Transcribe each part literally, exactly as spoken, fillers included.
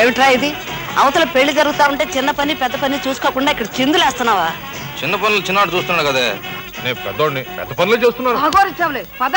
ఏమిట్రా ఇది? అవతల పెళ్లి జరుగుతా ఉంటే చిన్న పని పెద్ద పని చూసుకోకుండా ఇక్కడ చిందులేస్తున్నావా? చిన్న పనులు చిన్నాడు చూస్తున్నాడు కదా, నేను పెద్దోడిని, పెద్ద పనులు చేస్తున్నాను. పద.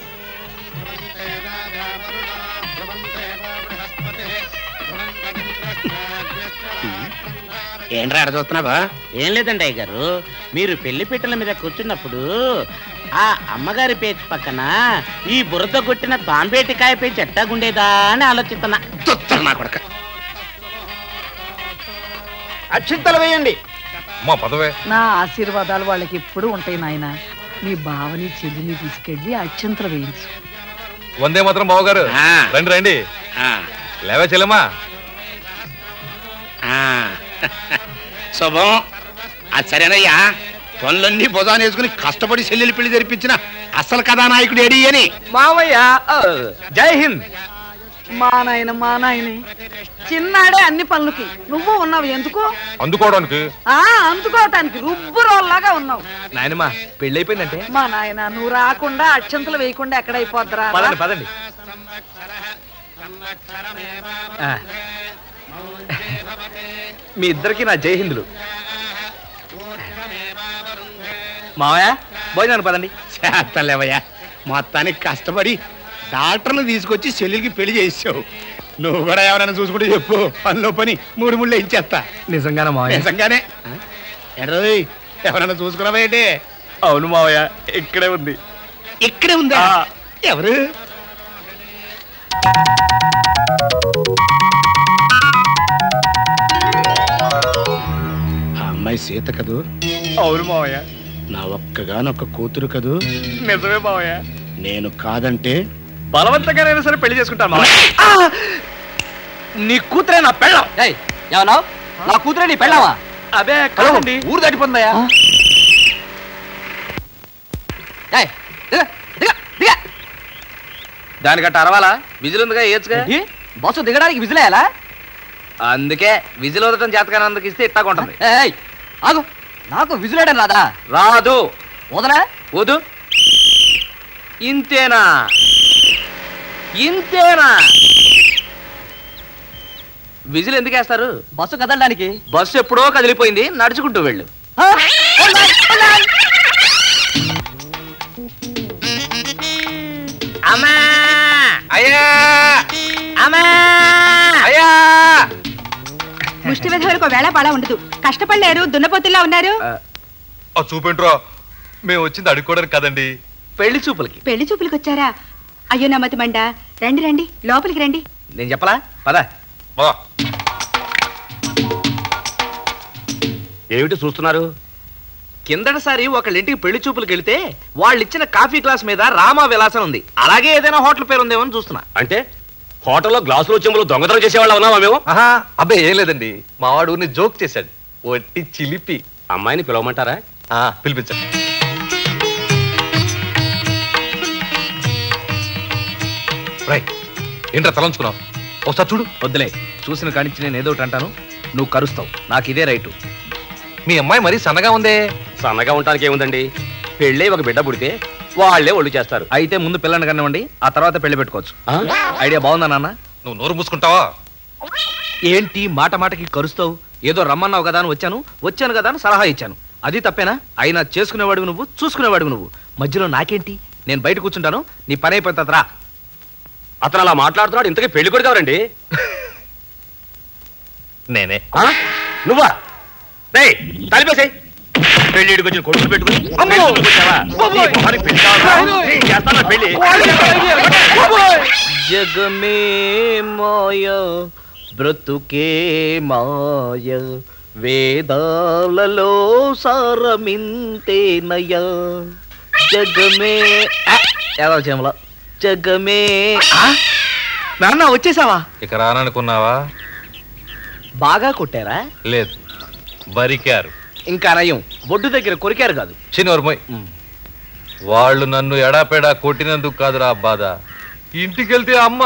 ఏంట్రా అక్కడ చూస్తున్నావా? ఏం లేదండి అయ్య గారు, మీరు పెళ్లి పీటల మీద కూర్చున్నప్పుడు ఆ అమ్మగారి పేచి పక్కన ఈ బురద కొట్టిన తాంబేటికాయ పేచి ఎట్టాగుండేదా అని ఆలోచిస్తున్నా. నా కొడక అక్షింతలు వేయండి. మా పదవే. నా ఆశీర్వాదాలు వాళ్ళకి ఎప్పుడు ఉంటాయి నాయన. నీ బావని చెల్లిని తీసుకెళ్లి అక్షంతలు వేయించు. వందే మాత్రం బావగారు. రండి రండి. లేవే చెల్లెమ్మా. శుభం. అది సరేనయ్యా, పనులన్నీ భుజాన్ని వేసుకుని కష్టపడి చెల్లెలు పెళ్లి జరిపించిన అసలు కథానాయకుడు ఏడి అని. మావయ్య జై హింద్. మా నాయన మా నాయనే చిన్నాడే అన్ని పనులకి, నువ్వు ఉన్నావు ఎందుకు? అందుకోవడానికి. ఆ అందుకోవటానికి రుబ్బు రోల్లాగా ఉన్నావు. నాయనమ్మా పెళ్లి అయిపోయిందంటే మా నాయన నువ్వు రాకుండా అక్షంతలు వేయకుండా ఎక్కడైపోద్దురా. పదండి పదండి. మీ ఇద్దరికి నా జై హిందులు. మావయ్య భోజనాన్ని పదండి. చేస్తలేవయ్యా, మొత్తానికి కష్టపడి డాక్టర్లు తీసుకొచ్చి చెల్లెలికి పెళ్లి చేసావు. నువ్వు కూడా ఎవరైనా చూసుకుంటే చెప్పు, పనిలో పని మూడు ముళ్ళు ఇచ్చేస్తా. నిజంగానే మావయ్య? నిజంగానే. ఎడోయ్ ఎవరైనా చూసుకున్నావా ఏంటి? అవును మావయ్య, ఇక్కడే ఉంది. ఇక్కడే ఉందా? ఎవరు? ఆ అమ్మాయి సీత కదూ? అవును మావయ్య. నా ఒక్కగానొక్క కూతురు కదూ? నిజమే మావయ్య. నేను కాదంటే బలవంతంగానైనా సరే పెళ్లి చేసుకుంటాను మావయ్య. నీ కూతురే నా పెళ్ళం. ఏమన్నావు? నా కూతురే నీ పెళ్ళావా? అదే కాదండి, ఊరు దాటిపోతుందయ్యా. దానికట్ట అరవాలా? విజిల్ ఉందిగా, ఏచ్చుగా. బస్సు దిగడానికి విజిలేయాలా? అందుకే విజిల్ వదటం చేతకానందుకు ఇస్తే ఇట్టా ఉంటుంది. ఆగు, నాకు విజిలేయడం రాదా? రాదు. వదలా? వదు. ఇంతేనా? ఇంతేనా? విజిల్ ఎందుకు వేస్తారు? బస్సు కదలడానికి. బస్సు ఎప్పుడో కదిలిపోయింది, నడుచుకుంటూ వెళ్ళు. అమ్మా అయ్యా, అమ్మా అయ్యా. ముష్టి విధులకు వేళ పాడా ఉండదు. కష్టపడలేరు, దున్నపోతుల్లా ఉన్నారు. చూపేంట్రా, మేము వచ్చింది అడుక్కోవడానికి కదండి, పెళ్లి చూపులకి. పెళ్లి చూపులకు వచ్చారా? అయ్యో నమ్మతి మండ. రండి రండి, లోపలికి రండి. నేను చెప్పలా? పద. ఏమిటి చూస్తున్నారు? కిందటిసారి ఒకళ్ళింటికి పెళ్లి చూపులకు వెళితే వాళ్ళు ఇచ్చిన కాఫీ గ్లాస్ మీద రామా విలాసం ఉంది. అలాగే ఏదైనా హోటల్ పేరు ఉందేమో అని చూస్తున్నా. అంటే హోటల్లో గ్లాసులు చెంబులు దొంగతనం చేసేవాళ్ళు ఉన్నావా మేము? ఆహా, అబ్బాయి ఏం లేదండి, మా వాడు జోక్ చేశాడు, ఒట్టి చిలిపి. అమ్మాయిని పిలవమంటారా? పిలిపించండి. రైట్, ఏంట్రా తలంచుకున్నావు? ఒకసారి చూడు. వద్దులే, చూసిన కానించి నేను ఏదో ఒకటి అంటాను, నువ్వు కరుస్తావు. నాకు ఇదే రైటు. మీ అమ్మాయి మరీ సన్నగా ఉందే. సన్నగా ఉండటానికి ఏముందండి, పెళ్ళే ఒక బిడ్డ పుడితే వాళ్ళే ఒళ్ళు చేస్తారు. అయితే ముందు పిల్లని కనివ్వండి, ఆ తర్వాత పెళ్లి పెట్టుకోవచ్చు. ఐడియా బాగుందా నాన్న? నువ్వు నోరు మూసుకుంటావా? ఏంటి మాట మాటకి కరుస్తావు? ఏదో రమ్మన్నావు కదా అని వచ్చాను, వచ్చాను కదా అని సలహా ఇచ్చాను. అది తప్పేనా? అయినా చేసుకునేవాడు నువ్వు, చూసుకునేవాడు నువ్వు. మధ్యలో నాకేంటి? నేను బయట కూర్చుంటాను, నీ పని అయిపోతుంది రా. అతను అలా మాట్లాడుతున్నాడు, ఇంతకీ పెళ్లి కొడుకు ఎవరండి? నేనే. నువ్వా? తలిపేసాయి. పెళ్లిడికి వచ్చిన కొడుకులు పెట్టుకుని పెళ్లి. జగమే మాయ బ్రతుకే మాయ, వేదాలలో సారమింతేనయ. జగమే ఏదో చేమల. జగమే. నాన్న వచ్చేసావా? ఇక రాననుకున్నావా? బాగా కొట్టారా? లేదు, బరికారు. ఇంకా నయం, బొడ్డు దగ్గర కొరికారు కాదు. చిన్నోర్మోయ్, వాళ్ళు నన్ను ఎడాపెడా కొట్టినందుకు కాదురా బాధ, ఇంటికెళ్తే అమ్మ.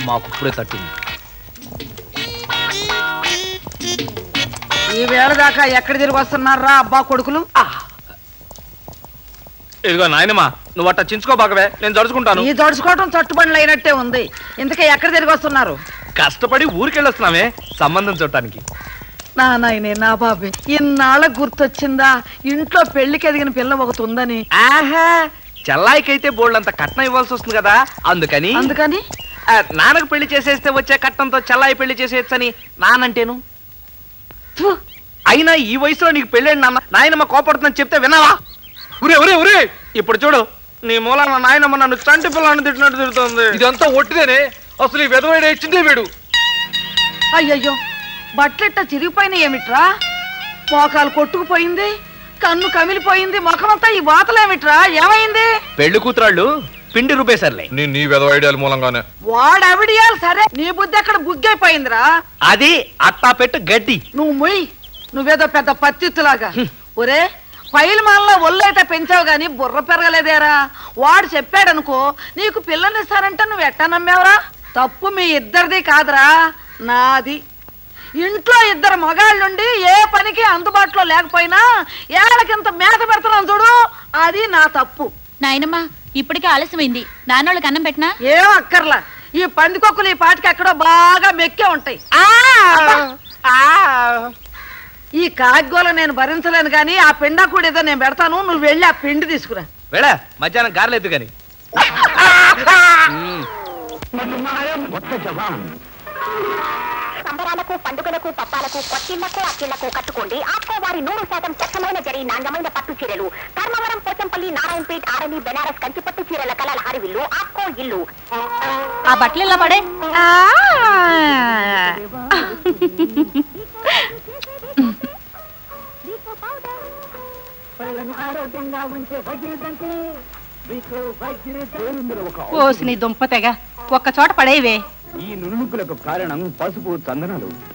మాకు ఇప్పుడే తట్టింది. ఈ వేళ దాకా ఎక్కడ తిరిగి వస్తున్నారా అబ్బా కొడుకులు? ఇదిగో నాయనమ్మా, నువ్వు అట్ట చించుకోబాకవే, నేను జడుచుకుంటాను. ఈ జడుచుకోవటం చట్టుబండ్లు అయినట్టే ఉంది. ఇంతకే ఎక్కడ తిరిగి వస్తున్నారు? కష్టపడి ఊరికెళ్ళొస్తున్నామే సంబంధం చూడటానికి. నా నాయనే నా బాబే, ఇన్నాళ్ళకు గుర్తొచ్చిందా ఇంట్లో పెళ్లికి ఎదిగిన పిల్ల ఒకటి ఉందని? ఆహా, చెల్లాయికైతే బోల్డంత కట్నం ఇవ్వాల్సి వస్తుంది కదా, అందుకని అందుకని ఆ, నాన్నకు పెళ్లి చేసేస్తే వచ్చే కట్నంతో చెల్లాయి పెళ్లి చేసేయచ్చని నానంటేను. ఫు, అయినా ఈ వయసులో నీకు పెళ్ళండి నాన్న, నాయనమ్మ కోపడుతుందని చెప్తే విన్నావా? ఉరే ఉరే ఉరే, ఇప్పుడు చూడు, నీ మూలాన నాయనమ్మ నన్ను చంటి పిల్లని తిట్టినట్టు తిడుతుంది. ఇదంతా ఒట్టిదేనే, అసలు ఈ వెదవేడే ఇచ్చిందే వీడు. అయ్యయ్యో, బట్టలెట్ట చిరిగిపోయినాయి ఏమిట్రా? మోకాలు కొట్టుకుపోయింది, కన్ను కమిలిపోయింది, ముఖమంతా ఈ వాతలేమిట్రా? ఏమైంది? పెళ్లి కూతురాళ్ళు పిండి రూపేసర్లే. నీ నీ వెదవ ఐడియాల మూలంగానే. వాడవిడియాలి సరే, నీ బుద్ధి ఎక్కడ బుగ్గైపోయిందిరా? అది అట్టా పెట్టు గడ్డి. నువ్వు మొయ్, నువ్వేదో పెద్ద పత్తిత్తులాగా. ఒరే, పైల మాలలో ఒళ్ళైతే పెంచావు గాని బుర్ర పెరగలేదేరా? వాడు చెప్పాడనుకో నీకు పిల్లనిస్తారంటే నువ్వు ఎట్టా నమ్మేవరా? తప్పు మీ ఇద్దరిది కాదురా, నాది. ఇంట్లో ఇద్దరు మగాళ్ళుండి ఏ పనికి అందుబాటులో లేకపోయినా ఏళ్ళకింత మేత పెడుతున్నాను చూడు, అది నా తప్పు. నాయనమ్మా, ఇప్పటికే ఆలస్యమైంది. నాన్నోళ్ళకి అన్నం పెట్టినా? ఏం అక్కర్లా, ఈ పందికొక్కులు ఈ పాటికి ఎక్కడో బాగా మెక్కే ఉంటాయి. ఈ కాగ్గోల నేను భరించలేను గాని ఆ పిండా కూడా ఏదో నేను పెడతాను, నువ్వు వెళ్ళి ఆ పిండి తీసుకురా. వెళ్ళ, మధ్యాహ్నం గారెలేదు గాని. సంబరాలకు, పండుగలకు, పప్పాలకు, కొత్తిళ్లకు, అక్కిళ్లకు కట్టుకోండి ఆప్కో వారి నూరు శాతం స్వచ్ఛమైన జరి నాణ్యమైన పట్టు చీరలు. ధర్మవరం, పోచంపల్లి, నారాయణపేట్, ఆరణి, బెనారస్ కంచి పట్టు చీరల కలల హరివిల్లు ఆప్కో ఇల్లు. ఆ బట్టలు ఇలా పడే. ఓసి నీ దుంప తెగ ఒక్క చోట పడేవే. ఈ నునుగులకు కారణం పసుపు చందనాలు.